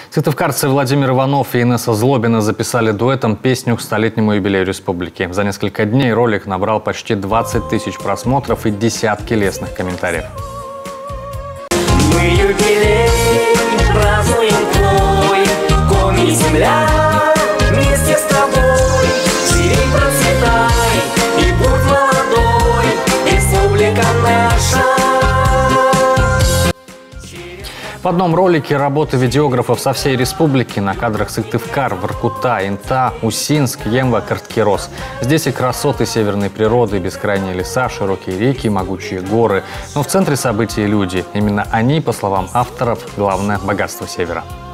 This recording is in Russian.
Сыктывкарцы Владимир Иванов и Инесса Злобина записали дуэтом песню к столетнему юбилею республики. За несколько дней ролик набрал почти 20 тысяч просмотров и десятки лестных комментариев. Мы юбилей празднуем твой, коми земля, вместе с тобой. Живи, процветай и будь молодой, республика наша. В одном ролике работы видеографов со всей республики. На кадрах Сыктывкар, Воркута, Инта, Усинск, Емва, Карткирос. Здесь и красоты северной природы, бескрайние леса, широкие реки, могучие горы. Но в центре событий люди. Именно они, по словам авторов, главное богатство севера.